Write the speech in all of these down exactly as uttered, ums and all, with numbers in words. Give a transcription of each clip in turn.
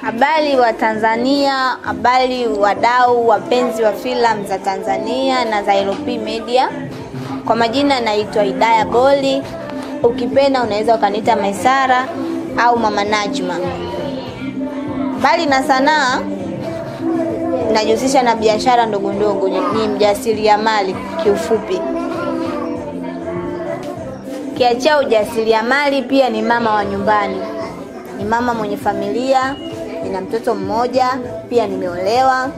Habari wa Tanzania, habari wadau wapenzi wa filamu za Tanzania na za L P Media. Kwa majina naitwa Hidaya Boli. Ukipenda unaweza ukaniita Maisara au Mama Najma. Bali na sanaa, najihusisha na biashara ndogo ndogo, ni mjasiriamali kiufupi. Kiachia ujasiriamali, pia ni mama wa nyumbani. Ni mama mwenye familia, nina mtoto mmoja, pia nimeolewa.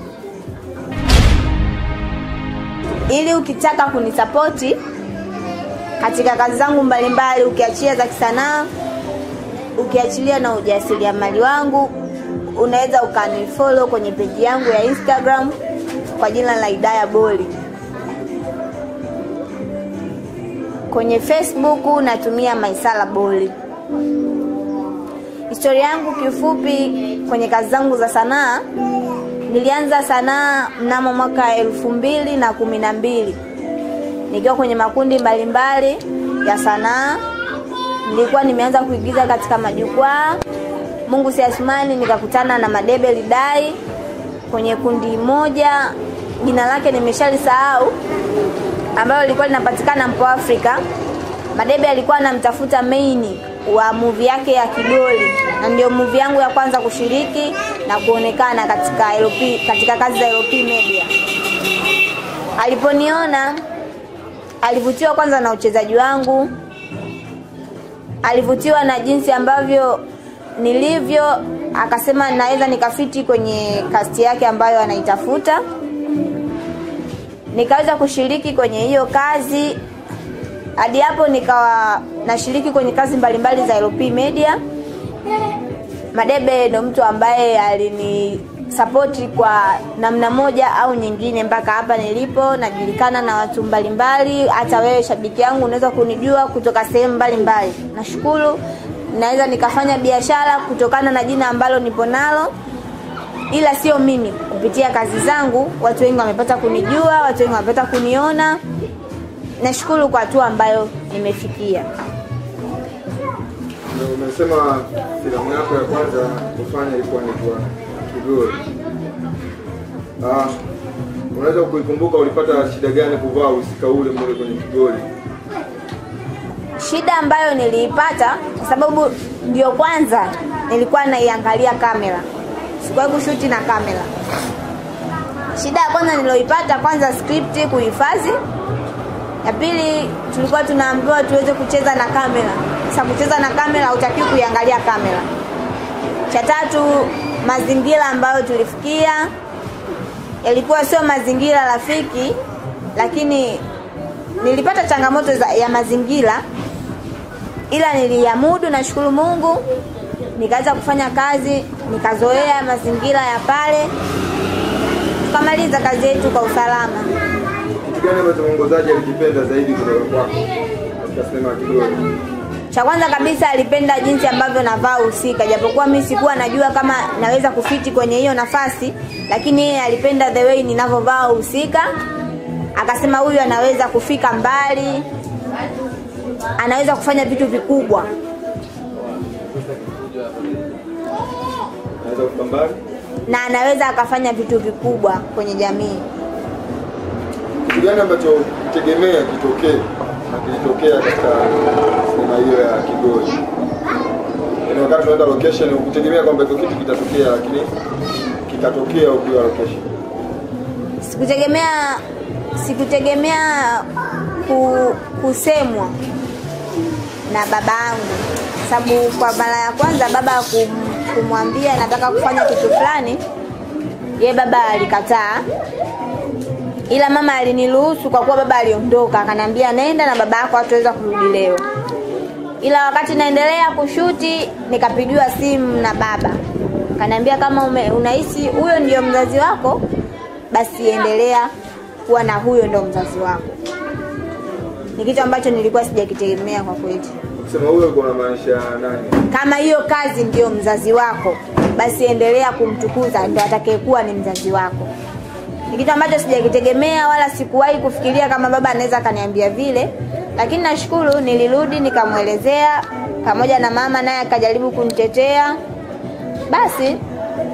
Ili ukitaka kunisapoti katika kazi zangu mbalimbali, ukiachia za kisanaa, ukiachilia na ujasiriamali wangu, unaweza ukanifollow kwenye page yangu ya Instagram kwa jina la Hidaya Boli. Kwenye Facebook natumia Maisara Boli. Historia yangu kifupi kwenye kazi zangu za sanaa, nilianza sanaa mnamo mwaka elfu mbili na kumi na mbili. Nikiwa kwenye makundi mbalimbali ya sanaa, nilikuwa nimeanza kuigiza katika majukwaa. Mungu si Asmani, nikakutana na Madebe Lidai kwenye kundi moja, jina lake nimeshalisahau, ambalo lilikuwa linapatikana Mpo Afrika. Madebe alikuwa anamtafuta main wa movie yake ya Kigoli, na ndio movie yangu ya kwanza kushiriki na kuonekana katika L P, katika kazi za L P Media. Aliponiona alivutiwa kwanza na uchezaji wangu, alivutiwa na jinsi ambavyo nilivyo, akasema naweza nikafiti kwenye cast yake ambayo anaitafuta. Nikaweza kushiriki kwenye hiyo kazi. Hadi hapo nikawa nashiriki kwenye kazi mbalimbali za L P Media. Madebe ndo mtu ambaye alini support kwa namna moja au nyingine mpaka hapa nilipo, najulikana na watu mbalimbali. Hata wewe shabiki yangu unaweza kunijua kutoka sehemu mbalimbali. Nashukuru naweza nikafanya biashara kutokana na jina ambalo nipo nalo. Ila sio mimi, kupitia kazi zangu watu wengi wamepata kunijua, watu wengi wamepata kuniona. Nashukuru kwa hatua ambayo nimefikia. Umesema filamu yako ya kwanza kufanya ilikuwa ni kwa Kigoli. Ah, unaweza kuikumbuka ulipata shida gani kuvaa usika ule mmoja kwenye Kigoli? Shida ambayo niliipata kwa sababu ndio kwanza nilikuwa naiangalia kamera. Sikuwahi kushuti na kamera. Shida ya kwanza niloipata, kwanza script kuhifadhi. Ya pili, tulikuwa tunaambiwa tuweze kucheza na kamera. Sasa kucheza na kamera hutakiwi kuiangalia kamera. Cha tatu, mazingira ambayo tulifikia yalikuwa sio mazingira rafiki, lakini nilipata changamoto za, ya mazingira, ila niliyamudu, nashukuru Mungu. Nikaanza kufanya kazi, nikazoea mazingira ya pale. Tukamaliza kazi yetu kwa usalama. Kitu gani ambacho mwongozaji alikipenda zaidi kutoka kwako katika sinema ya Kigoli? Cha kwanza kabisa alipenda jinsi ambavyo navaa usika, japokuwa mimi sikuwa najua kama naweza kufiti kwenye hiyo nafasi, lakini yeye alipenda the way ninavovaa usika. Akasema huyu anaweza kufika mbali, anaweza kufanya vitu vikubwa. Anaweza kufika mbali na anaweza akafanya vitu vikubwa kwenye jamii. Kitu gani ambacho kutegemea kitokee na kilitokea katika sinema hiyo ya Kigoli? Yaani wakati tunaenda location ukutegemea kwamba hiyo kitu kitatokea, lakini kikatokea ukiwa location. Sikutegemea sikutegemea ku, kusemwa na babangu. Sababu kwa mara ya kwanza baba kum, kumwambia nataka kufanya kitu fulani, yeye baba alikataa. Ila mama aliniruhusu kwa kuwa baba aliondoka, akaniambia nenda na baba yako hataweza kurudi leo. Ila wakati naendelea kushuti nikapigiwa simu na baba. Akaniambia kama ume, unahisi huyo ndio mzazi wako, basi endelea kuwa na huyo ndio mzazi wako. Ni kitu ambacho nilikuwa sijakitegemea kwa kweli. Sema huyo kuna maisha nani? Kama hiyo kazi ndio mzazi wako, basi endelea kumtukuza, ndio atakayekuwa ni mzazi wako. Ni kitu ambacho sijakitegemea wala sikuwahi kufikiria kama baba anaweza kaniambia vile. Lakini nashukuru nilirudi nikamuelezea, pamoja na mama naye akajaribu kunitetea. Basi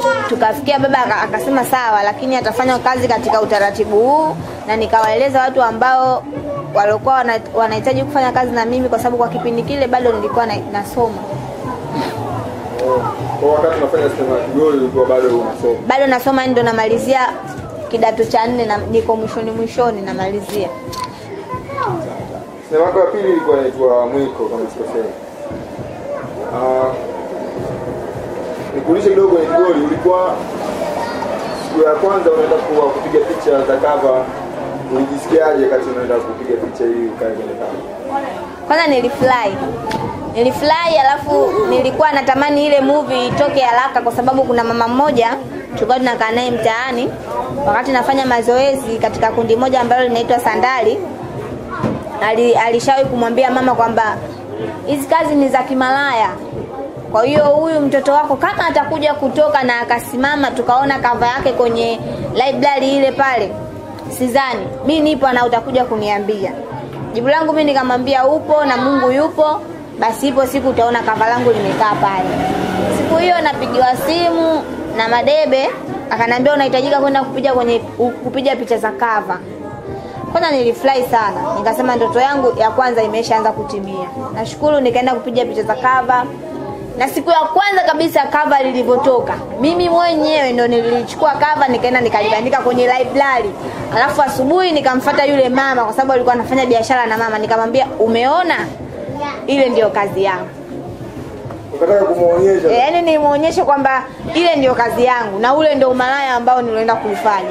tukafikia baba akasema sawa, lakini atafanya kazi katika utaratibu huu, na nikawaeleza watu ambao walikuwa wanahitaji kufanya kazi na mimi, kwa sababu kwa kipindi kile bado nilikuwa na, nasoma. Oh, kwa wakati unafanya Sinema Kigoli ulikuwa bado unasoma? Bado nasoma, ndio namalizia kidato cha nne na niko mwishoni mwishoni namalizia. Sinema yako ya pili ilikuwa inaitwa Mwiko kama sikosei. Ah, nikuulize kidogo kwenye Kigoli, ulikuwa siku ya kwanza unaenda kuwa kupiga picha za cover, ulijisikiaje wakati unaenda kupiga picha hii ukae kwenye cover? Kwanza nilifly. Nilifly alafu nilikuwa natamani ile movie itoke haraka, kwa sababu kuna mama mmoja tulikuwa tunakaa naye mtaani wakati nafanya mazoezi katika kundi moja ambalo linaitwa Sandali. Ali alishawahi kumwambia mama kwamba hizi kazi ni za kimalaya. Kwa hiyo huyu mtoto wako kama atakuja kutoka na akasimama tukaona cover yake kwenye library ile pale, sidhani mimi nipo na utakuja kuniambia. Jibu langu mimi nikamwambia upo na Mungu yupo, basi ipo siku utaona cover langu limekaa pale. Siku hiyo napigiwa simu na Madebe, akanambia unahitajika kwenda kupiga kwenye kupiga picha za cover. Kwanza nilifly sana, nikasema ndoto yangu ya kwanza imeshaanza kutimia. Nashukuru nikaenda kupiga picha za cover. Na siku ya kwanza kabisa cover lilivyotoka, mimi mwenyewe ndo nilichukua cover nikaenda nikalibandika kwenye library. Alafu asubuhi nikamfuata yule mama, kwa sababu alikuwa anafanya biashara na mama, nikamwambia umeona, ile ndio kazi yangu. Ukataka kumuonyesha? Eh, yani nimuonyeshe kwamba ile ndio kazi yangu na ule ndio umalaya ambao nilienda kuifanya.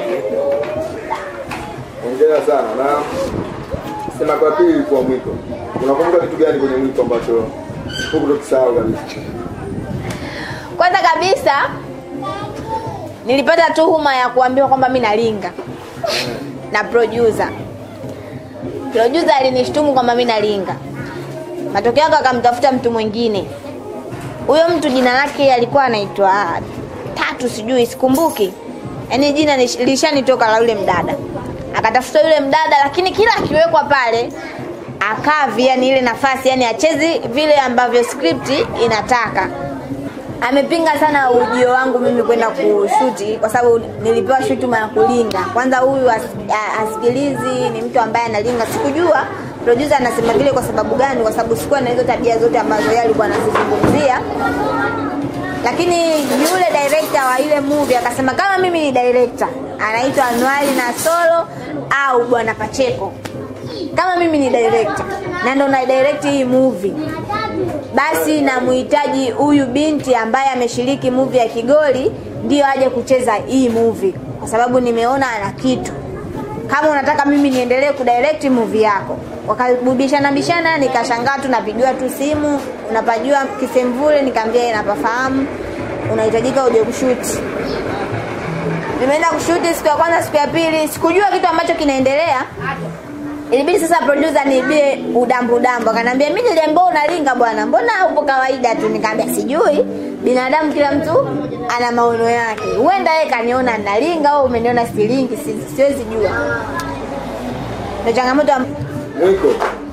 Hongera sana. Na sema kwa pili kwa Mwiko, unakumbuka kitu gani kwenye Mwiko ambacho hukukisahau kabisa? Kwanza kabisa nilipata tuhuma ya kuambiwa kwamba mimi nalinga na producer. Producer alinishtumu kwamba mimi nalinga. Matokeo yake akamtafuta mtu mwingine. Huyo mtu jina lake alikuwa anaitwa Tatu, sijui sikumbuki. Yaani jina lishanitoka la yule mdada. Akatafuta yule mdada, lakini kila akiwekwa pale akavi, yani ile nafasi, yani achezi vile ambavyo script inataka. Amepinga sana ujio wangu mimi kwenda kushuti, kwa sababu nilipewa shutuma ya kulinga. Kwanza huyu as, asikilizi ni mtu ambaye analinga. Sikujua producer anasema vile kwa sababu gani, kwa sababu sikuwa na hizo tabia zote ambazo yeye alikuwa anazizungumzia. Lakini yule director wa ile movie akasema kama mimi ni director anaitwa Anuali na Solo au Bwana Pacheko, kama mimi ni director na ndo na direct hii movie, basi namuhitaji huyu binti ambaye ameshiriki movie ya Kigoli ndio aje kucheza hii movie, kwa sababu nimeona ana kitu. Kama unataka mimi niendelee kudirect movie yako. Wakabishana bishana, nikashangaa tu, napigiwa tu simu, unapajua Kisemvule, nikamwambia yeye napafahamu, unahitajika uje kushoot. Nimeenda kushoot siku ya kwanza, siku ya pili sikujua kitu ambacho kinaendelea. Ilibidi sasa producer niibie udambu udambu, akanambia mimi niliambiwa unalinga bwana, mbona upo kawaida tu? Nikamwambia sijui, binadamu kila mtu ana maono yake, huenda yeye kaniona nalinga au umeniona silingi, si, siwezi jua. Ndio changamoto. Mwiko,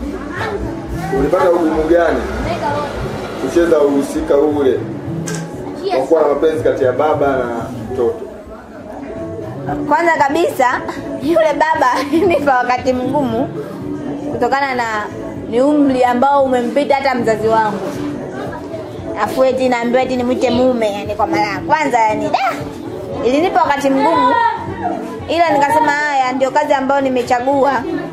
ulipata ugumu gani kucheza uhusika ule kwa kuwa na mapenzi kati ya baba na mtoto? Kwanza kabisa yule baba nipa wakati mgumu kutokana na ni umri ambao umempita hata mzazi wangu. Afu eti naambiwa eti nimwite mume, yani kwa mara ya kwanza, yani da ilinipa wakati mgumu, ila nikasema haya ndio kazi ambayo nimechagua.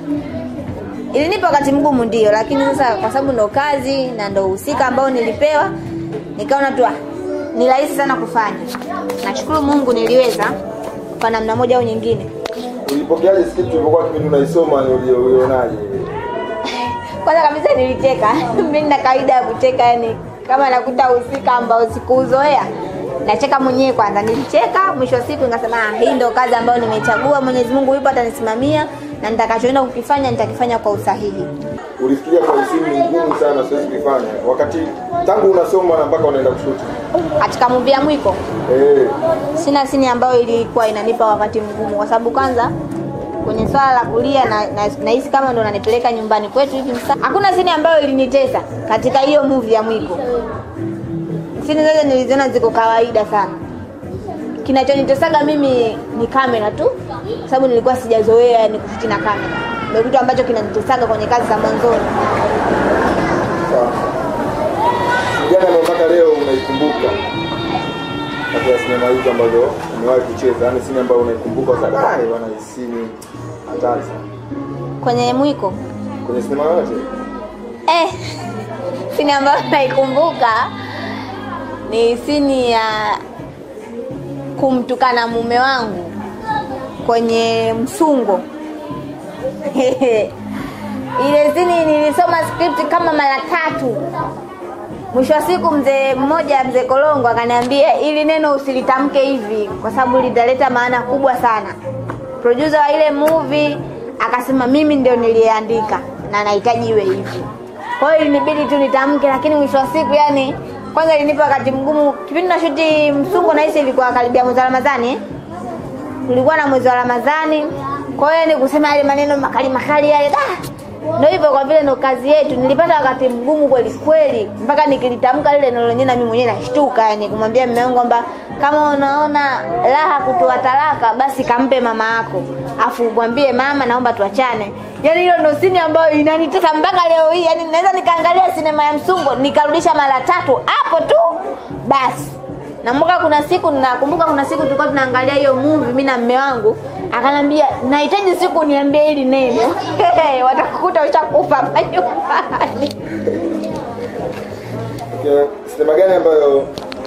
Ilinipa wakati mgumu ndio, lakini sasa kwa sababu ndo kazi na ndo uhusika ambao nilipewa, nikaona tu ni rahisi sana kufanya. Nashukuru Mungu niliweza kwa namna moja au nyingine. Ulipokeaje script ulipokuwa kipindi unaisoma, ulionaje? Kwanza kabisa nilicheka. Mimi nina kawaida ya kucheka, yani kama nakuta uhusika ambao sikuuzoea nacheka mwenyewe. Kwanza nilicheka, mwisho wa siku nikasema ah, hii ndio kazi ambayo nimechagua, Mwenyezi Mungu yupo atanisimamia na nitakachoenda kukifanya nitakifanya kwa usahihi. Ulifikiria kwa usimu ni ngumu sana siwezi kufanya wakati tangu unasoma na mpaka unaenda kushuti? Katika movie ya Mwiko eh, sina sini ambayo ilikuwa inanipa wakati mgumu, kwa sababu kwanza kwenye swala la kulia na nahisi na kama ndo nanipeleka nyumbani kwetu hivi sasa. Hakuna sini ambayo ilinitesa katika hiyo movie ya Mwiko. Sini zote niliziona ziko kawaida sana. kinachonitesaga mimi ni kamera tu, sababu nilikuwa sijazoea ni kushuti na kamera. Ndio kitu ambacho kinanitesaga kwenye kazi za mwanzoni. Jana mpaka leo unaikumbuka katika sinema hizo ambazo umewahi kucheza, yani sinema ambayo unaikumbuka sana bwana isini hatari kwenye mwiko? Kwenye sinema yote? Eh, sinema ambayo naikumbuka ni sini ya kumtukana mume wangu kwenye msungo. Ile sini nilisoma script kama mara tatu. Mwisho wa siku mzee mmoja, mzee Kolongo, akaniambia ili neno usilitamke hivi kwa sababu litaleta maana kubwa sana. Producer wa ile movie akasema mimi ndio niliandika na nahitaji iwe hivi. Kwa hiyo ilinibidi tu nitamke, lakini mwisho wa siku yani kwanza ilinipa wakati mgumu. Kipindi na shuti msungo na hisi ilikuwa karibia mwezi wa Ramadhani. Kulikuwa na mwezi wa Ramadhani. Kwa hiyo ni kusema yale maneno makali makali yale da. Ndio hivyo, kwa vile ndo kazi yetu, nilipata wakati mgumu kweli kweli mpaka nikilitamka lile neno lenyewe na mimi mwenyewe nashtuka, yani kumwambia mume wangu kwamba kama unaona raha kutoa talaka basi kampe mama yako, afu mwambie mama naomba tuachane. Yani hilo ndo sini ambayo inanitesa mpaka leo hii. Yani naweza nikaangalia sinema ya msungo nikarudisha mara tatu hapo tu basi. Na mwaka kuna siku ninakumbuka, kuna siku tulikuwa tunaangalia hiyo movie mimi na mume wangu, akanambia nahitaji siku niambie hili neno. Watakukuta ushakufa hapa nyumbani. Okay, sinema gani ambayo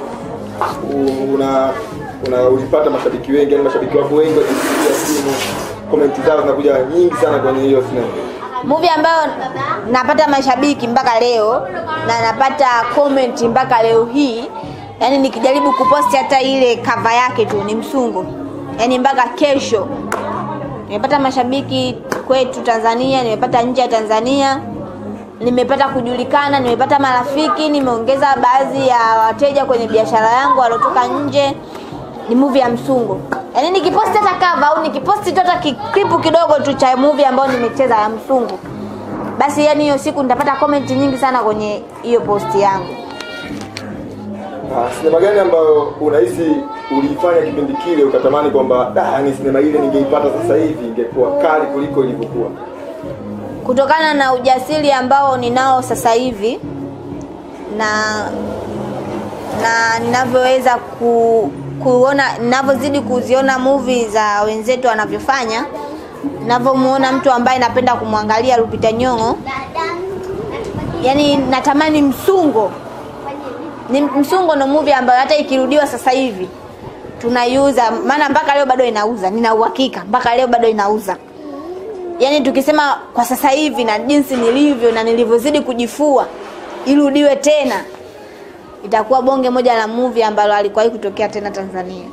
una una ulipata mashabiki wengi, yani mashabiki wako wengi wakipigia simu, comment zao zinakuja nyingi sana kwenye hiyo sinema? Movie ambayo napata mashabiki mpaka leo na napata comment mpaka leo hii, yani nikijaribu kuposti hata ile cover yake tu ni msungo. Yani mpaka kesho nimepata mashabiki kwetu Tanzania, nimepata nje ya Tanzania, nimepata kujulikana, nimepata marafiki, nimeongeza baadhi ya wateja kwenye biashara yangu walotoka nje. Ni movie ya msungo. Yani nikiposti hata cover au nikiposti hata clip kidogo tu cha movie ambayo nimecheza ya msungo, basi yani hiyo siku nitapata comment nyingi sana kwenye hiyo post yangu. Ah, sinema gani ambayo unahisi ulifanya kipindi kile ukatamani kwamba ah, ni sinema ile ningeipata sasa hivi ingekuwa kali kuliko ilivyokuwa? Kutokana na ujasiri ambao ninao sasa hivi na na ninavyoweza ku, kuona ninavyozidi kuziona movie za wenzetu wanavyofanya, ninavyomuona mtu ambaye napenda kumwangalia Lupita Nyong'o, yani natamani msungo. Ni msungo no movie ambayo hata ikirudiwa sasa hivi tunaiuza, maana mpaka leo bado inauza, nina uhakika mpaka leo bado inauza. Yani tukisema kwa sasa hivi na jinsi nilivyo na nilivyozidi kujifua irudiwe tena, itakuwa bonge moja la movie ambalo alikuwahi kutokea tena Tanzania.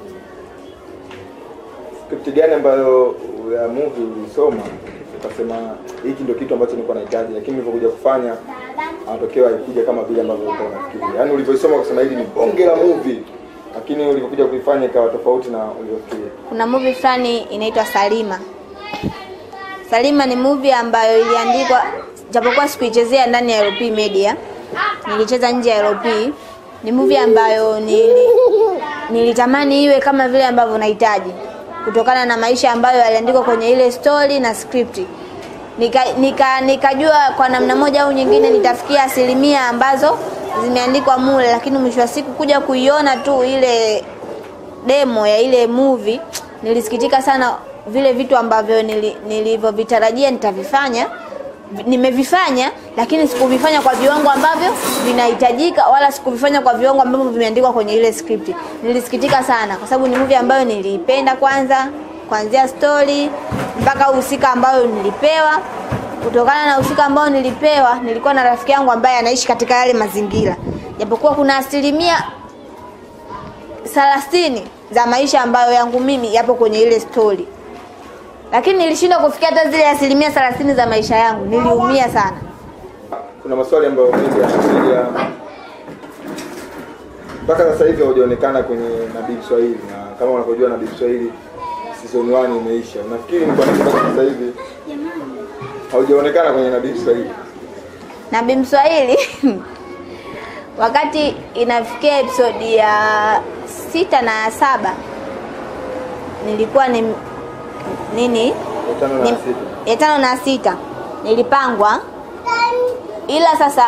Script gani ambayo ya movie ulisoma ukasema hiki ndio kitu ambacho nilikuwa nahitaji, lakini nilipokuja kufanya matokeo haikuja kama vile ambavyo ulikuwa unafikiria? Yani ulivyosoma ukasema hili ni bonge la movie, lakini ulipokuja kuifanya ikawa tofauti na ulivyofikiria. Kuna movie fulani inaitwa Salima. Salima ni movie ambayo iliandikwa, japokuwa sikuichezea ndani ya L P Media, nilicheza nje ya L P. Ni movie ambayo nili nilitamani iwe kama vile ambavyo nahitaji, kutokana na maisha ambayo yaliandikwa kwenye ile story na script. Nika nika nikajua kwa namna moja au nyingine nitafikia asilimia ambazo zimeandikwa mule, lakini mwisho wa siku kuja kuiona tu ile demo ya ile movie nilisikitika sana. Vile vitu ambavyo nilivyovitarajia nitavifanya nimevifanya, lakini sikuvifanya kwa viwango ambavyo vinahitajika, wala sikuvifanya kwa viwango ambavyo vimeandikwa kwenye ile script. Nilisikitika sana kwa sababu ni movie ambayo niliipenda, kwanza kuanzia story mpaka uhusika ambao nilipewa. Kutokana na uhusika ambao nilipewa, nilikuwa na rafiki yangu ambaye anaishi katika yale mazingira, japokuwa kuna asilimia thelathini za maisha ambayo yangu mimi yapo kwenye ile story, lakini nilishindwa kufikia hata zile asilimia thelathini za maisha yangu. Niliumia sana. Kuna maswali ambayo mengi yanakuja mpaka sasa hivi hujaonekana kwenye Nabii Swahili, na kama unavyojua Nabii Swahili season one imeisha. Unafikiri ni kwa nini mpaka sasa hivi haujaonekana kwenye Nabii Swahili? Nabii Swahili wakati inafikia episode ya sita na saba nilikuwa ni nini ya tano na sita nilipangwa, ila sasa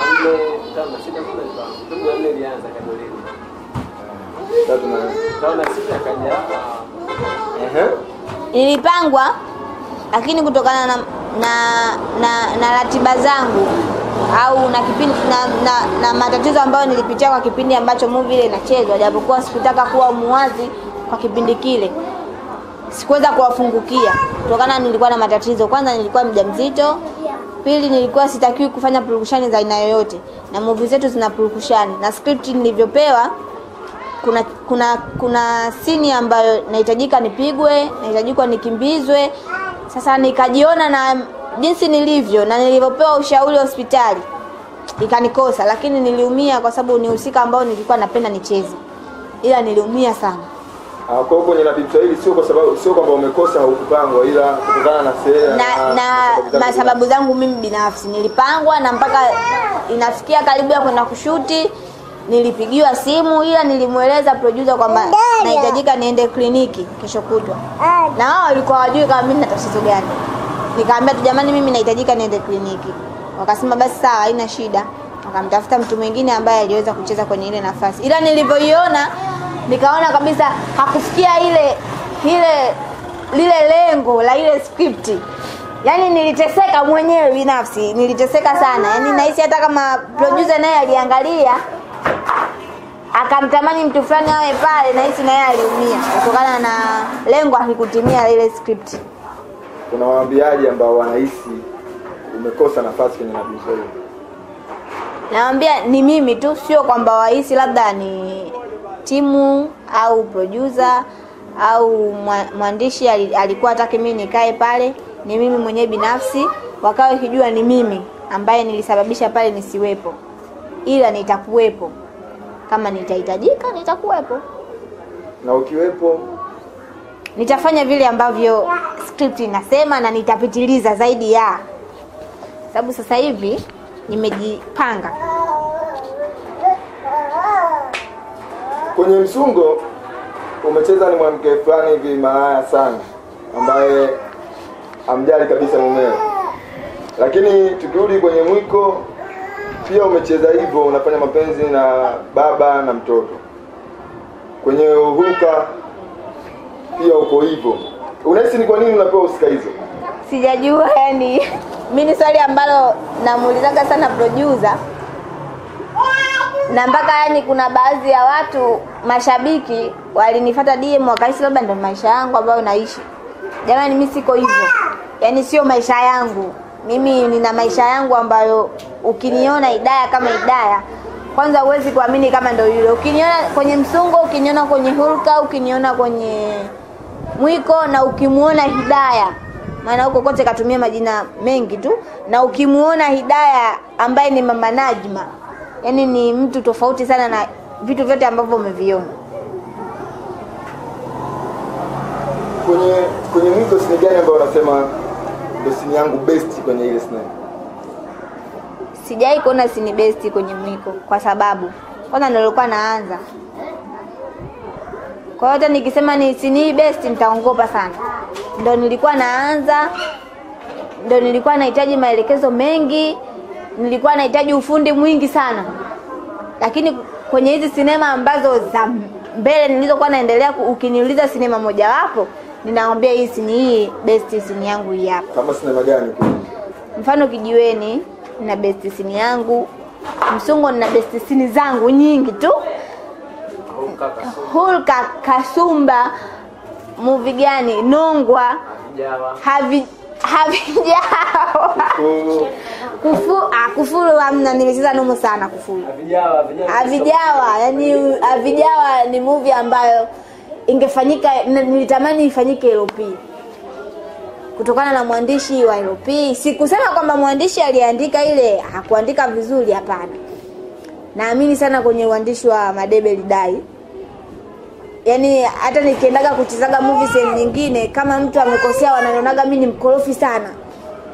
nilipangwa, lakini kutokana na na na, na ratiba zangu au na kipindi na, na, na matatizo ambayo nilipitia kwa kipindi ambacho movie ile inachezwa, japokuwa sikutaka kuwa muwazi kwa kipindi kile, sikuweza kuwafungukia kutokana nilikuwa na matatizo. Kwanza nilikuwa mjamzito, pili nilikuwa sitakiwi kufanya purukushani za aina yoyote, na movie zetu zina purukushani, na script nilivyopewa kuna kuna kuna scene ambayo nahitajika nipigwe, nahitajika nikimbizwe. Sasa nikajiona na jinsi nilivyo na nilivyopewa ushauri hospitali ikanikosa, lakini niliumia kwa sababu ni husika ambao nilikuwa napenda nicheze, ila niliumia sana. Ah, kwa hiyo kwenye Nabii Mswahili sio kwa sababu sio kwamba umekosa haukupangwa, ila kutokana na sera na, na, na sababu zangu mimi binafsi nilipangwa, na mpaka inafikia karibu ya kwenda kushuti nilipigiwa simu, ila nilimueleza producer kwamba nahitajika niende kliniki kesho kutwa, na wao walikuwa wajui kama mimi na tatizo gani. Nikamwambia tu jamani, mimi nahitajika niende kliniki. Wakasema basi sawa, haina shida. Wakamtafuta mtu mwingine ambaye aliweza kucheza kwenye ile nafasi, ila nilivyoiona nikaona kabisa hakufikia ile ile lile lengo la ile script. Yaani niliteseka mwenyewe binafsi, niliteseka sana. Yaani nahisi hata kama producer naye aliangalia akamtamani mtu fulani awe pale, nahisi naye aliumia kutokana na lengo halikutimia ile script. Kuna waambiaji ambao wanahisi umekosa nafasi kwenye Nabii Mswahili? Naambia ni mimi tu, sio kwamba wahisi labda ni timu au producer au mwandishi alikuwa hataki mimi nikae pale. Ni mimi mwenyewe binafsi, wakawa kijua ni mimi ambaye nilisababisha pale nisiwepo, ila nitakuwepo kama nitahitajika, nitakuwepo. Na ukiwepo nitafanya vile ambavyo script inasema, na nitapitiliza zaidi ya sababu sasa hivi nimejipanga. Kwenye Msungo umecheza ni mwanamke fulani hivi malaya sana ambaye amjali kabisa mumewe, lakini tukirudi kwenye Mwiko pia umecheza hivyo, unafanya mapenzi na baba na mtoto. Kwenye Hulka pia uko hivyo. Unahisi ni kwa nini unapewa usika hizo? Sijajua, yani mimi ni swali ambalo namuulizaga sana producer, na mpaka yani kuna baadhi ya watu mashabiki walinifuata D M wakahisi labda ndio maisha yangu ambayo naishi. Jamani, mimi siko hivyo. Yaani sio maisha yangu. Mimi nina maisha yangu ambayo ukiniona Hidaya kama Hidaya, kwanza huwezi kuamini kama ndio yule. Ukiniona kwenye Msungo, ukiniona kwenye Hulka, ukiniona kwenye Mwiko, na ukimuona Hidaya, maana huko kote katumia majina mengi tu, na ukimuona Hidaya ambaye ni Mama Najma, yani ni mtu tofauti sana na vitu vyote ambavyo umeviona. Kwenye kwenye Mwiko sini gani ambayo unasema ndio sini yangu best kwenye ile sinema? Sijai kuona sini best kwenye Mwiko kwa sababu kwanza ndio nilikuwa naanza. Kwa hiyo hata nikisema ni sini best nitaongopa sana. Ndio nilikuwa naanza, ndio nilikuwa nahitaji maelekezo mengi, nilikuwa nahitaji ufundi mwingi sana. Lakini kwenye hizi sinema ambazo za mbele nilizokuwa naendelea, ukiniuliza sinema moja wapo, ninaambia hii sini hii best sini yangu hii hapa. Kama sinema gani? Mfano Kijiweni na best sini yangu, Msungo na best sini zangu nyingi tu. Hulka, Kasumba, movie gani? Nongwa, Havi Havijawa. Kufu, ah Kufuru hamna, nimecheza numu sana Kufuru. Havijawa, Havijawa, yani Havijawa ni movie ambayo ingefanyika, nilitamani ifanyike L P. Kutokana na mwandishi wa L P, sikusema kwamba mwandishi aliandika ile hakuandika vizuri, hapana. Naamini sana kwenye uandishi wa Madebe Lidai. Yaani hata nikiendaga kuchezaga movie sehemu nyingine, kama mtu amekosea wananionaga mimi ni mkorofi sana.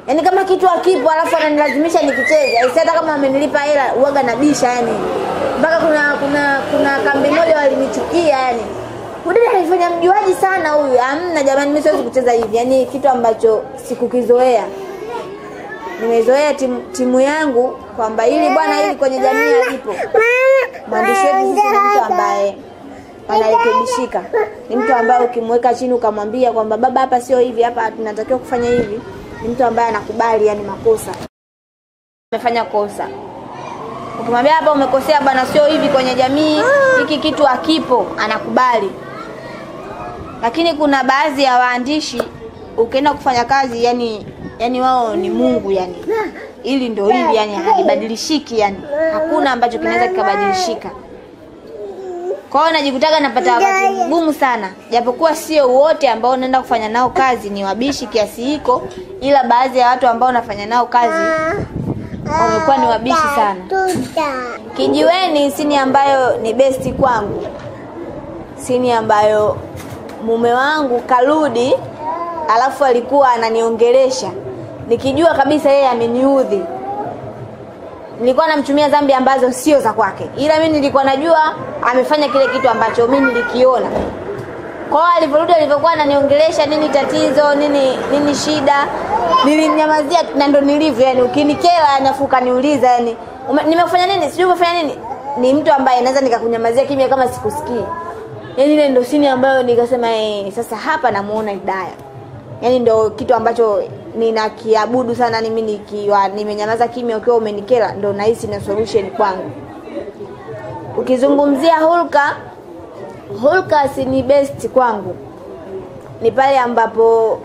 Yaani kama kitu hakipo alafu ananilazimisha nikicheze. Hata kama amenilipa hela uaga nabisha yani. Mpaka kuna kuna kuna kambi moja walinichukia yani. Udada alifanya mjuaji sana huyu. Hamna jamani, mimi siwezi kucheza hivi. Yaani kitu ambacho sikukizoea. Nimezoea timu, timu yangu kwamba hili bwana hili kwenye jamii alipo. Mwandishi wetu sisi ni mtu ambaye anarekebishika. Ni mtu ambaye ukimweka chini ukamwambia kwamba baba hapa sio hivi, hapa tunatakiwa kufanya hivi. Ni mtu ambaye anakubali yani makosa. Umefanya kosa. Ukimwambia hapa umekosea bwana sio hivi kwenye jamii, hiki kitu hakipo, anakubali. Lakini kuna baadhi ya waandishi ukienda kufanya kazi yani yani wao ni Mungu yani. Ili ndio hivi yani halibadilishiki yani. Hakuna ambacho kinaweza kikabadilishika. Kwa hiyo najikutaga napata wakati mgumu sana. Japokuwa sio wote ambao naenda kufanya nao kazi ni wabishi kiasi hiko, ila baadhi ya watu ambao nafanya nao kazi wamekuwa ni wabishi sana. Kijiweni sini ambayo ni besti kwangu. Sini ambayo mume wangu karudi alafu alikuwa ananiongelesha. Nikijua kabisa yeye ameniudhi. Nilikuwa namtumia dhambi ambazo sio za kwake. Ila mimi nilikuwa najua amefanya kile kitu ambacho mimi nilikiona. Kwa hiyo aliporudi alivyokuwa ananiongelesha nini tatizo, nini nini shida, nilinyamazia na ndo nilivyo yani ukinikela anafuka niuliza yani nimefanya nini? Sijui umefanya nini? Ni mtu ambaye naweza nikakunyamazia kimya kama sikusikii. Yaani ile ndo sini ambayo nikasema eh sasa hapa namuona Hidaya. Yaani ndo kitu ambacho ninakiabudu sana mimi nikiwa nimenyamaza kimya ukiwa umenikela ndo nahisi na solution kwangu. Ukizungumzia Hulka, Hulka si ni best kwangu. Ni pale ambapo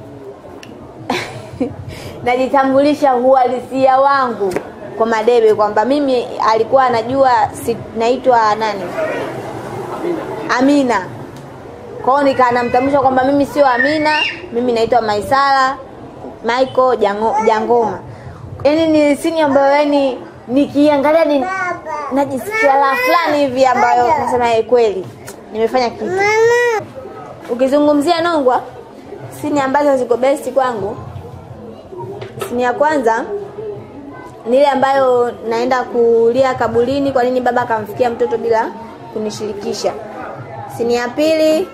najitambulisha uhalisia wangu kwa Madebe kwamba mimi alikuwa anajua si, naitwa nani? Amina. Kwa hiyo nikanamtambulisha kwamba mimi sio Amina, mimi naitwa Maisala Michael Jango, Jangoma. Yaani ni sini ambayo yani nikiangalia ni najisikia la fulani hivi ambayo nasema eh kweli nimefanya kitu. Ukizungumzia Nongwa, sini ambazo ziko best kwangu. Sini ya kwanza ni ile ambayo naenda kulia kabulini kwa nini baba akamfikia mtoto bila kunishirikisha. Sini ya pili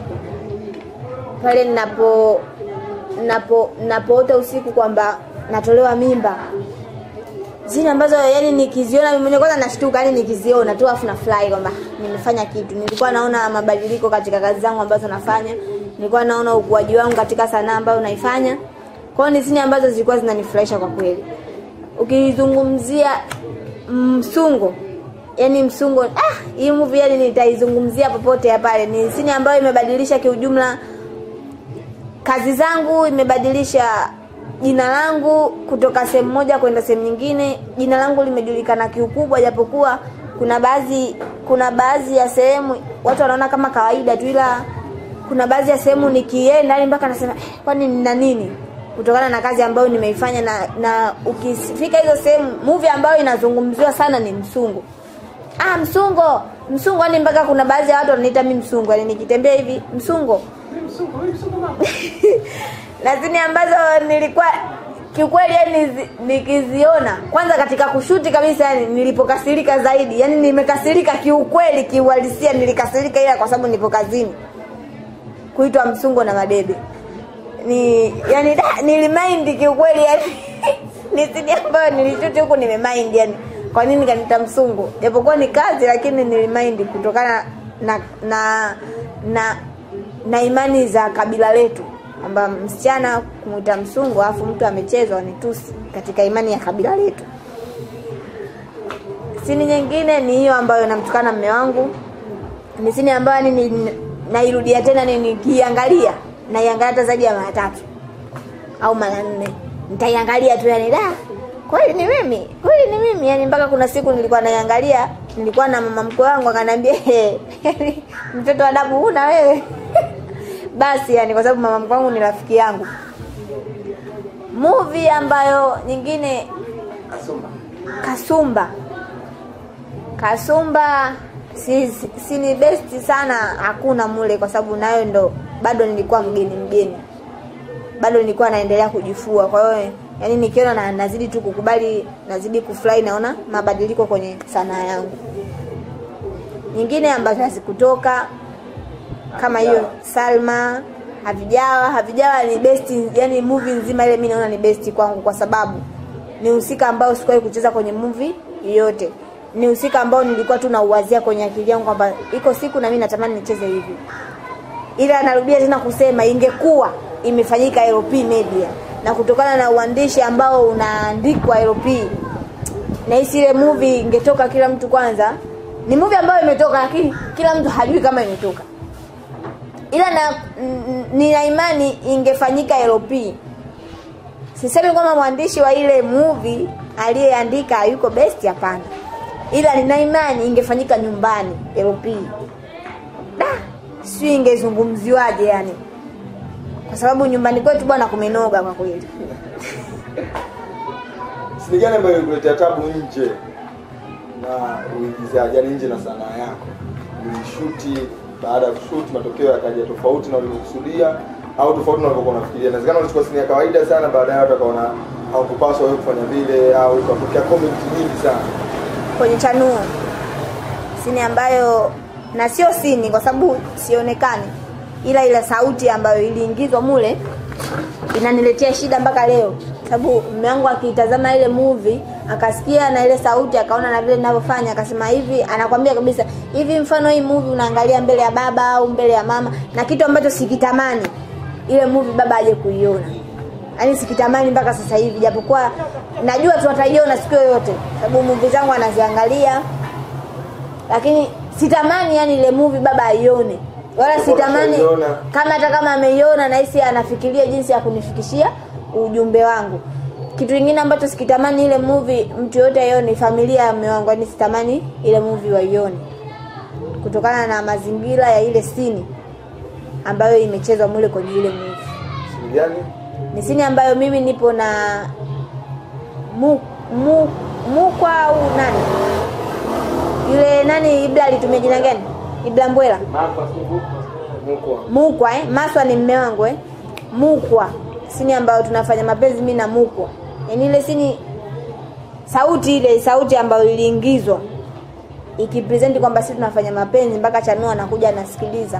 pale ninapo napo napoota usiku kwamba natolewa mimba. Zile ambazo yani nikiziona mimi mwenyewe kwanza nashtuka yani nikiziona tu afu na fly kwamba nimefanya kitu. Nilikuwa naona mabadiliko katika kazi zangu ambazo nafanya. Nilikuwa naona ukuaji wangu katika sanaa ambayo naifanya. Kwa hiyo ni zile ambazo zilikuwa zinanifurahisha kwa kweli. Ukizungumzia Msungo, yani Msungo, ah hii movie yani nitaizungumzia popote ya pale. Ni zile ambayo imebadilisha kiujumla kazi zangu, imebadilisha jina langu kutoka sehemu moja kwenda sehemu nyingine. Jina langu limejulikana kiukubwa japokuwa kuna baadhi kuna baadhi ya sehemu watu wanaona kama kawaida tu, ila kuna baadhi ya sehemu nikienda yani mpaka nasema eh, kwani nina nini kutokana na kazi ambayo nimeifanya. Na na ukifika hizo sehemu movie ambayo inazungumziwa sana ni Msungo. Ah Msungo, Msungo yani mpaka kuna baadhi ya watu wananiita mimi Msungo, yani nikitembea hivi Msungo. Msungo, Msungo mama. Lazini ambazo nilikuwa kiukweli yani nikiziona kwanza katika kushuti kabisa yani nilipokasirika zaidi. Yani nimekasirika kiukweli kiuhalisia nilikasirika ila kwa sababu nipo kazini. Kuitwa Msungo na Madebe. Ni yani nilimind kiukweli yani ni sidi ambayo nilishuti huko nimemind yani. Kwa nini kanita Msungo? Japokuwa ni kazi lakini nilimind kutokana na na na na imani za kabila letu. Amba msichana kumuita Msungo afu mtu amechezwa ni tusi katika imani ya kabila letu. Sini nyingine ni hiyo ambayo namtukana mume wangu. Ni sini ambayo ni nairudia tena ni nikiangalia naiangalia hata zaidi ya mara tatu au mara nne. Nitaiangalia tu yani da. Kweli ni mimi? Kweli ni mimi? Yani mpaka kuna siku nilikuwa naiangalia, nilikuwa na mama mkwe wangu akaniambia mtoto adabu huna wewe. Basi yani kwa sababu mama mkwe wangu ni rafiki yangu. Movie ambayo nyingine Kasumba. Kasumba. Kasumba si, si, si ni best sana hakuna mule kwa sababu nayo ndo bado nilikuwa mgeni mgeni. bado nilikuwa naendelea kujifua. Kwa hiyo yani nikiona na nazidi tu kukubali, nazidi kufly, naona mabadiliko kwenye sanaa yangu. Nyingine ambazo hazikutoka kama hiyo Salma, Havijawa, Havijawa ni best, yani movie nzima ile mimi naona ni best kwangu kwa sababu ni usika ambao sikuwahi kucheza kwenye movie yoyote. Ni usika ambao nilikuwa tu nauwazia kwenye akili yangu kwamba iko siku na mimi natamani nicheze hivi. Ila narudia tena kusema ingekuwa imefanyika L P Media na kutokana na uandishi ambao unaandikwa L P, na hisi ile movie ingetoka kila mtu kwanza. Ni movie ambayo imetoka lakini kila mtu hajui kama imetoka. Ila na nina imani ingefanyika L P. Sisemi kwamba mwandishi wa ile movie aliyeandika yuko best, hapana. Ila nina imani ingefanyika nyumbani L P. Da, si ingezungumziwaje yani. Kwa sababu nyumbani kwetu bwana kumenoga kwa kweli. Sini gani ambayo ilikuletea tabu nje na uigizaji, yani nje na sanaa yako? Ulishuti, baada ya kushoot matokeo yakaja tofauti na ulivyokusudia au tofauti na ulivyokuwa unafikiria? Inawezekana ulichukua sini ya kawaida sana, baadaye watu wakaona haukupaswa wewe kufanya vile, au ikapokea comment nyingi sana kwenye chanuo. Sini ambayo na sio sini kwa sababu sionekani, ila ile sauti ambayo iliingizwa mule inaniletea shida mpaka leo. Sababu mume wangu akitazama ile movie akasikia na ile sauti akaona na vile ninavyofanya, akasema hivi, anakuambia kabisa hivi, mfano hii movie unaangalia mbele ya baba au mbele ya mama, na kitu ambacho sikitamani ile movie baba aje kuiona. Yaani sikitamani mpaka sasa hivi, japokuwa najua tu ataiona siku yoyote sababu movie zangu anaziangalia, lakini sitamani yani ile movie baba aione. Wala sitamani kama hata kama ameiona na hisi anafikiria jinsi ya kunifikishia ujumbe wangu. Kitu kingine ambacho sikitamani ile movie mtu yote aione, familia ya mume wangu, yani sitamani ile movie waione kutokana na mazingira ya ile scene ambayo imechezwa mule kwenye ile movie. Scene gani? Ni scene ambayo mimi nipo na mu mu mukwa au nani? Yule nani Ibla alitumia jina gani? Ibla Mbwela. Mukwa. Mukwa eh, Maswa ni mume wangu eh. Mukwa. Sini ambayo tunafanya mapenzi mimi na Mukwa. Yaani ile sini sauti ile sauti ambayo iliingizwa ikipresent kwamba sisi tunafanya mapenzi mpaka Chanuo anakuja anasikiliza.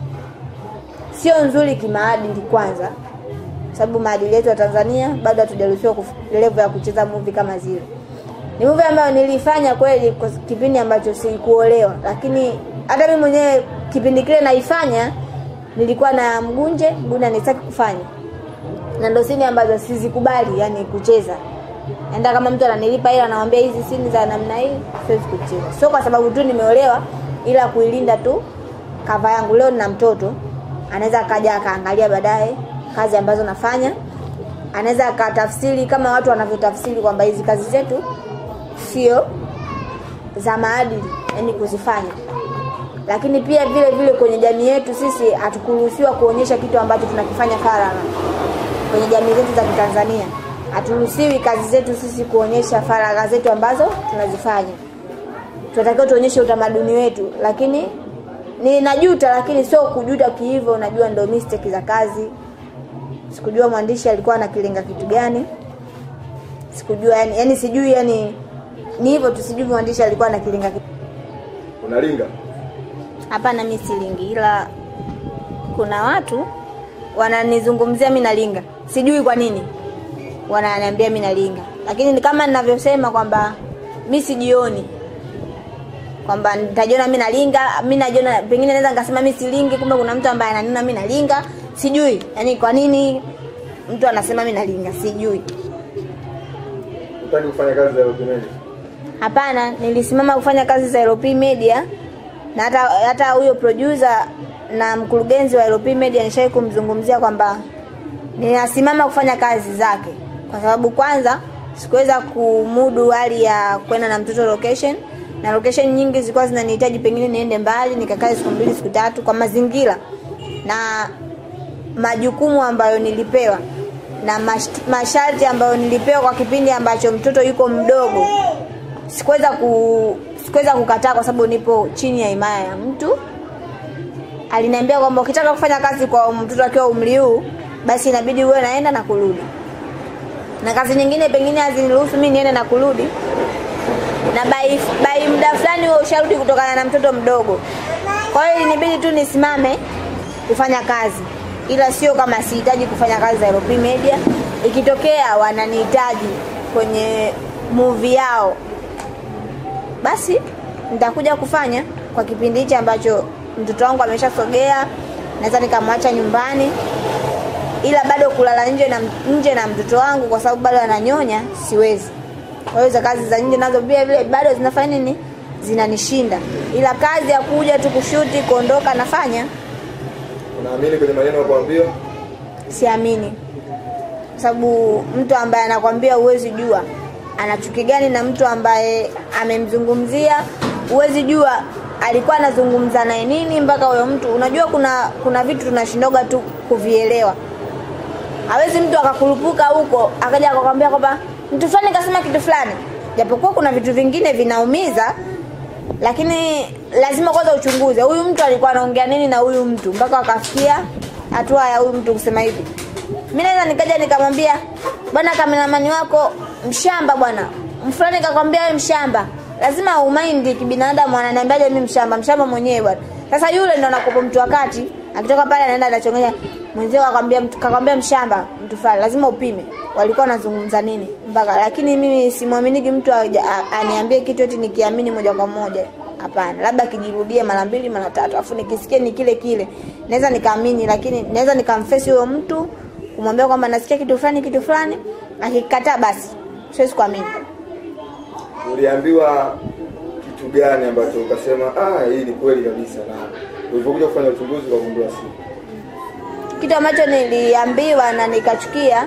Sio nzuri kimaadili kwanza. Sababu maadili yetu ya Tanzania bado hatujaruhusiwa level ya kucheza movie kama zile. Ni movie ambayo nilifanya kweli kwa kipindi ambacho sikuolewa, lakini hata mimi mwenyewe kipindi kile naifanya nilikuwa na mgunje, mbona nitaki kufanya. Na ndio sini ambazo sizikubali yani kucheza. Enda kama mtu ananilipa ila anamwambia hizi sini za namna hii siwezi kucheza. Sio kwa sababu tu nimeolewa, ila kuilinda tu kava yangu. Leo nina mtoto, anaweza akaja akaangalia baadaye kazi ambazo nafanya. Anaweza akatafsiri kama watu wanavyotafsiri kwamba hizi kazi zetu sio za maadili yani kuzifanya. Lakini pia vile vile kwenye jamii yetu sisi hatukuruhusiwa kuonyesha kitu ambacho tunakifanya faragha. Kwenye jamii zetu za Tanzania haturuhusiwi kazi zetu sisi kuonyesha faragha zetu ambazo tunazifanya. Tunatakiwa tuonyeshe utamaduni wetu, lakini ni najuta, lakini sio kujuta kihivyo. Unajua ndio mistake za kazi. Sikujua mwandishi alikuwa anakilenga kitu gani. Sikujua yani, yani sijui yani ni hivyo tu, sijui mwandishi alikuwa anakilenga kitu. Unalinga? Hapana, mimi silingi, ila kuna watu wananizungumzia mimi nalinga. Sijui kwa nini wananiambia mimi nalinga, lakini kama ninavyosema kwamba mimi sijioni kwamba nitajiona mimi nalinga. Mimi najiona pengine naweza ngasema mimi silingi, kumbe kuna mtu ambaye ananiona mimi nalinga. Sijui yani kwa nini mtu anasema mimi nalinga, sijui. Unataka kufanya kazi za L P Media? Hapana, nilisimama kufanya kazi za L P Media, na hata hata huyo producer na mkurugenzi wa L P Media nishawahi kumzungumzia kwamba ninasimama kufanya kazi zake, kwa sababu kwanza sikuweza kumudu hali ya kwenda na mtoto location, na location nyingi zilikuwa zinanihitaji pengine niende mbali nikakae siku mbili siku tatu kwa mazingira na majukumu ambayo nilipewa na masharti ambayo nilipewa kwa kipindi ambacho mtoto yuko mdogo. Sikuweza ku sikuweza kukataa kwa sababu nipo chini ya himaya ya mtu. Aliniambia kwamba ukitaka kufanya kazi kwa mtoto akiwa umri huu basi inabidi uwe naenda na kurudi. Na kazi nyingine pengine haziniruhusu mimi niende na kurudi, na by by muda fulani wewe usharudi kutokana na mtoto mdogo. Kwa hiyo inabidi tu nisimame kufanya kazi, ila sio kama sihitaji kufanya kazi za L P Media. Ikitokea wananihitaji kwenye movie yao, basi nitakuja kufanya kwa kipindi hicho ambacho mtoto wangu ameshasogea, naweza nikamwacha nyumbani. Ila bado kulala nje na nje na mtoto wangu kwa sababu bado ananyonya siwezi. Kwa hiyo kazi za nje nazo pia vile bado zinafanya nini? Zinanishinda. Ila kazi ya kuja tu kushuti kuondoka nafanya. Unaamini kwenye maneno ya kuambiwa? Siamini. Kwa sababu mtu ambaye anakuambia uwezi jua ana chuki gani na mtu ambaye amemzungumzia, uwezi jua alikuwa anazungumza naye nini mpaka huyo mtu. Unajua kuna kuna vitu tunashindoga tu kuvielewa. Hawezi mtu akakurupuka huko akaja akakwambia kwamba mtu fulani kasema kitu fulani. Japokuwa kuna vitu vingine vinaumiza, lakini lazima kwanza uchunguze huyu mtu alikuwa anaongea nini na huyu mtu mpaka akafikia hatua ya huyu mtu kusema hivi. Mimi naweza nikaja nikamwambia bwana kameramani wako mshamba bwana, mfulani kakwambia wewe mshamba. Lazima umind kibinadamu, ananiambiaje mimi mshamba? Mshamba mwenyewe bwana. Sasa yule ndo anakupa mtu wakati, akitoka pale anaenda anachongea mwenzao akamwambia mtu kakwambia mshamba mtu fulani. Lazima upime walikuwa wanazungumza nini mpaka. Lakini mimi simwamini mtu aniambie kitu eti nikiamini moja kwa moja. Hapana, labda kijirudie mara mbili mara tatu afu nikisikia ni kile kile naweza nikaamini, lakini naweza nikamface huyo mtu kumwambia kwamba nasikia kitu fulani kitu fulani, akikataa basi siwezi kuamini. Uliambiwa kitu gani ambacho ukasema ah hii ni kweli kabisa, na ulipokuja kufanya uchunguzi ukagundua si? Kitu ambacho niliambiwa na nikachukia,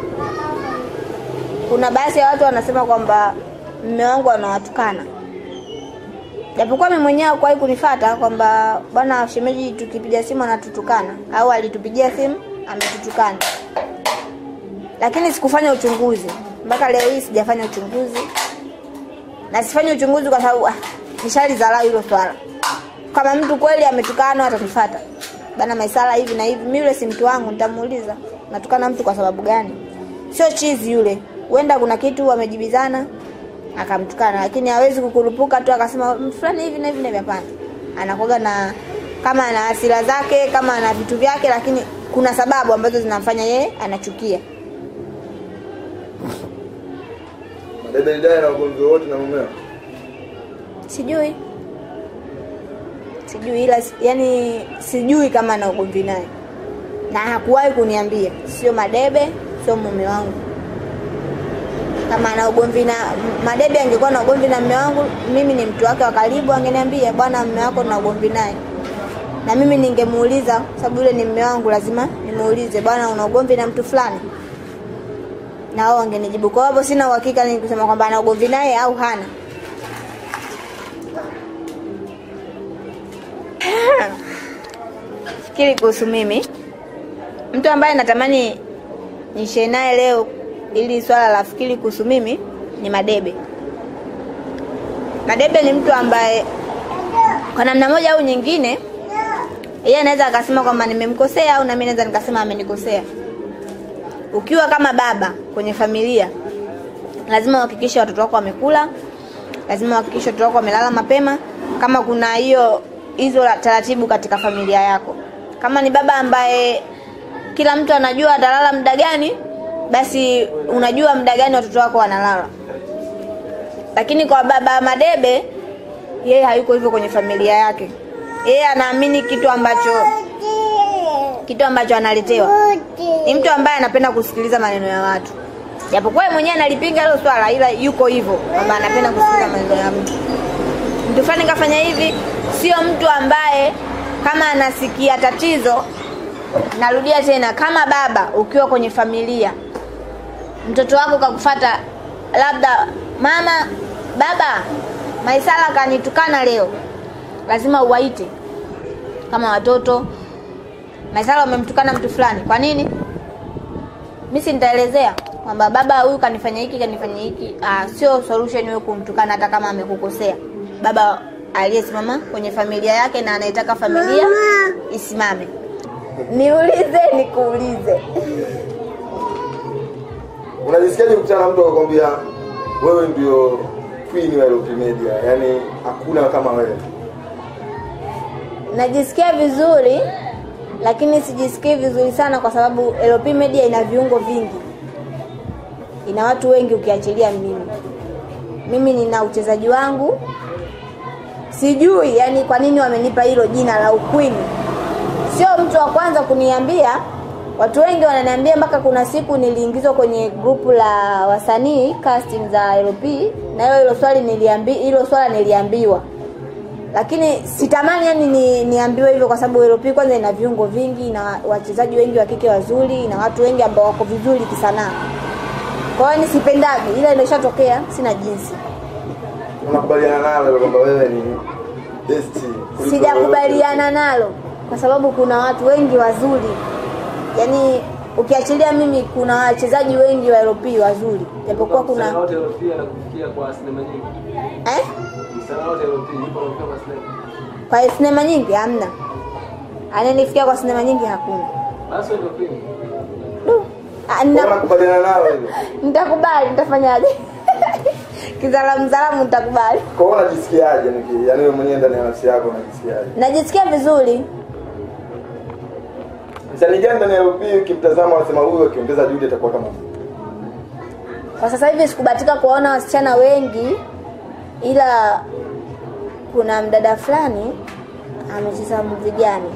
kuna baadhi ya watu wanasema kwamba mume wangu anawatukana. Japokuwa mimi mwenyewe hakuwahi kunifuata kwamba bwana shemeji tukipiga simu anatutukana, au alitupigia simu ametutukana. Lakini sikufanya uchunguzi. Mpaka leo hii sijafanya uchunguzi. Na sifanye uchunguzi kwa sababu ah, nishalizalao hilo swala. Kama mtu kweli ametukana atanifuata. Bana Maisala hivi na hivi, mimi yule si mtu wangu, nitamuuliza natukana mtu kwa sababu gani? Sio chizi yule. Huenda kuna kitu wamejibizana akamtukana, lakini hawezi kukurupuka tu akasema fulani hivi na hivi na hivi. Hapana. Anakuwa na kama ana hasira zake, kama ana vitu vyake, lakini kuna sababu ambazo zinamfanya yeye anachukia. Madebe idaya na ugomvi wote na mumeo? Sijui. Sijui ila yani sijui kama ana ugomvi naye. Na hakuwahi kuniambia. Sio Madebe, sio mume wangu. Kama ana ugomvi na Madebe angekuwa na ugomvi na mume wangu, mimi ni mtu wake wa karibu, angeniambia bwana mume wako na ugomvi naye. Na mimi ningemuuliza sababu yule ni mume wangu, lazima nimuulize bwana una ugomvi na mtu fulani. Na wao wangenijibu. Kwa hapo sina uhakika ni kusema kwamba ana ugomvi naye au hana. Fikiri kuhusu mimi, mtu ambaye natamani nishe naye leo ili swala la fikiri kuhusu mimi ni Madebe. Madebe ni mtu ambaye kwa namna moja au nyingine yeye anaweza akasema kwamba nimemkosea, au na mimi naweza nikasema amenikosea. Ukiwa kama baba kwenye familia, lazima uhakikishe watoto wako wamekula, lazima uhakikishe watoto wako wamelala mapema, kama kuna hiyo hizo taratibu katika familia yako. Kama ni baba ambaye kila mtu anajua atalala muda gani, basi unajua muda gani watoto wako wanalala. Lakini kwa baba Madebe, yeye hayuko hivyo kwenye familia yake. Yeye anaamini kitu ambacho kitu ambacho analetewa. Ni mtu ambaye anapenda kusikiliza maneno ya watu. Japokuwa yeye mwenyewe analipinga hilo swala, ila yuko hivyo kwamba anapenda kusikiliza maneno ya mtu. Mtu fulani kafanya hivi, sio mtu ambaye kama anasikia tatizo. Narudia tena, kama baba ukiwa kwenye familia, mtoto wako kakufuata labda mama, baba Maisala kanitukana leo, lazima uwaite kama watoto, Maisala umemtukana mtu fulani. Kwa nini? Mimi si nitaelezea kwamba baba huyu kanifanya hiki kanifanya hiki. Ah, sio solution wewe kumtukana hata kama amekukosea. Baba aliyesimama kwenye familia yake na anaitaka familia isimame. Niulize nikuulize. Unajisikiaje kukutana na mtu akakwambia wewe ndio queen wa L P Media? Yaani hakuna kama wewe. Najisikia vizuri, lakini sijisikii vizuri sana kwa sababu L P Media ina viungo vingi. Ina watu wengi ukiachilia mimi. Mimi nina uchezaji wangu. Sijui yani kwa nini wamenipa hilo jina la uqueen. Sio mtu wa kwanza kuniambia. Watu wengi wananiambia mpaka kuna siku niliingizwa kwenye grupu la wasanii casting za L P na hilo hilo swali niliambi hilo swala niliambiwa. Lakini sitamani yani ni, niambiwe hivyo kwa sababu L P kwanza ina viungo vingi na wachezaji wengi wa kike wazuri na watu wengi ambao wako vizuri kisanaa. Kwa hiyo nisipendage ile imeshatokea sina jinsi. Unakubaliana nalo kwamba wewe ni best? Sijakubaliana nalo kwa sababu kuna watu wengi wazuri. Yaani ukiachilia mimi kuna wachezaji wengi wa L P wazuri. Japokuwa kuna wote L P anakufikia kwa sinema nyingi. Eh? Msanii wote L P yupo kwa sinema. Kwa sinema nyingi hamna. Ananifikia kwa sinema nyingi hakuna. Basi ndio L P. Unakubaliana nalo hilo? Nitakubali, nitafanyaje? Kizalamu zalamu nitakubali. Kwa hiyo unajisikiaje niki? Yaani wewe mwenyewe ndani ya nafsi yako unajisikiaje? Najisikia vizuri. Msanii gani ndani ya L P ukimtazama unasema huyu akiongeza juhudi atakuwa kama huyu? Kwa sasa hivi sikubatika kuona wasichana wengi ila kuna mdada fulani amecheza movie gani?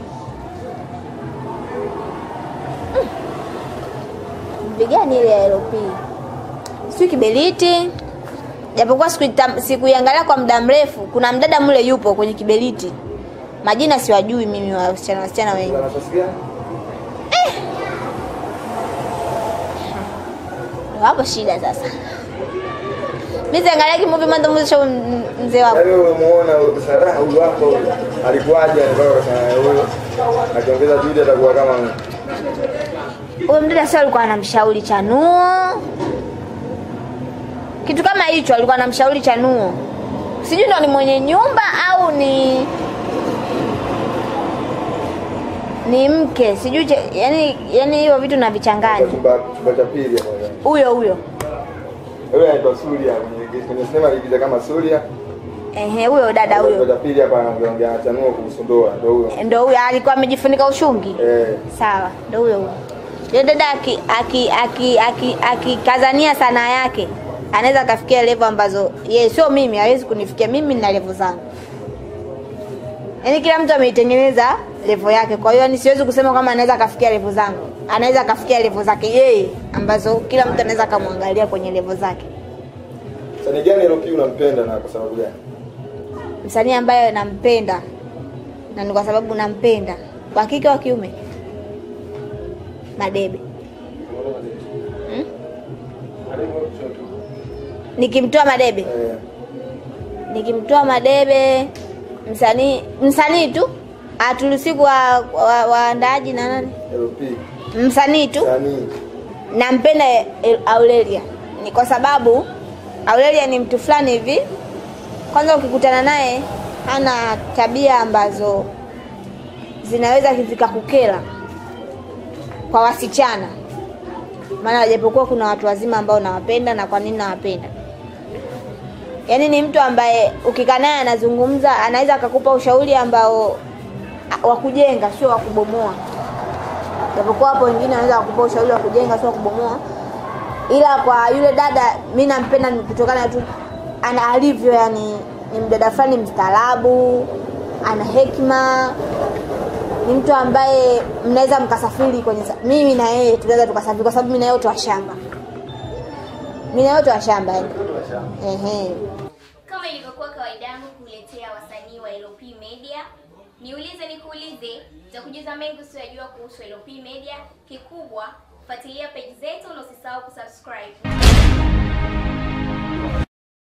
Movie gani ile ya L P? Sio Kibeliti. Japokuwa sikuiangalia kwa muda mrefu, kuna mdada mule yupo kwenye Kibeliti. Majina siwajui mimi wa wasichana wasichana wengi. Eh. Hapo shida sasa. Mimi siangalia movie mwanzo mwisho mzee wangu. Yaani umemuona Sara huyu hapo alikuwaje mpaka sana huyo. Akiongeza juhudi atakuwa kama huyo. Huyo mdada sasa alikuwa anamshauri Chanuo. Kitu kama hicho alikuwa anamshauri Chanuo. Sijui ndo ni mwenye nyumba au ni ni mke. Sijui yani yani hiyo vitu na vichanganya. Chumba cha pili hapo. Huyo huyo. Wewe anaitwa Suria kwenye sinema aliigiza kama Suria. Ehe, huyo dada huyo. Chumba cha pili hapa anaongea Chanuo kuhusu ndoa, ndio huyo. Ndio huyo alikuwa amejifunika ushungi. Eh. Sawa, ndio huyo huyo. Yule dada aki aki aki aki akikazania sanaa yake. Anaweza kafikia level ambazo yeye sio mimi hawezi kunifikia mimi na level zangu. Yaani kila mtu ameitengeneza level yake. Kwa hiyo ni siwezi kusema kama anaweza kafikia level zangu. Anaweza kafikia level zake yeye ambazo kila mtu anaweza kumwangalia kwenye level zake. Msanii gani L P unampenda na kwa sababu gani? Msanii ambaye nampenda na ni kwa sababu nampenda. Wa kike wa kiume? Madebe. Hmm? Nikimtoa Madebe. Eh. Nikimtoa Madebe msanii msanii tu atulusiku wa waandaaji wa na nani? L P. Msanii tu. Msanii. Nampenda Aurelia. Ni kwa sababu Aurelia ni mtu fulani hivi. Kwanza ukikutana naye hana tabia ambazo zinaweza kifika kukera kwa wasichana. Maana japokuwa kuna watu wazima ambao nawapenda na kwa nini nawapenda. Yaani ni mtu ambaye ukikaa naye anazungumza, anaweza akakupa ushauri ambao wa kujenga sio wa kubomoa. Japokuwa hapo wengine wanaweza kukupa ushauri wa kujenga sio wa kubomoa. Ila kwa yule dada mimi nampenda kutokana tu ana alivyo, yani ni mdada fulani mstaarabu, ana hekima. Ni mtu ambaye mnaweza mkasafiri kwenye mimi na yeye tunaweza tukasafiri kwa sababu mimi na yeye tu shamba. Mimi na yeye tu shamba yani. Ehe. Kama ilivyokuwa kawaida yangu kuletea wasanii wa L P Media, niulize nikuulize, nitakujuza mengi usiyojua kuhusu L P Media. Kikubwa, fuatilia page zetu na usisahau kusubscribe.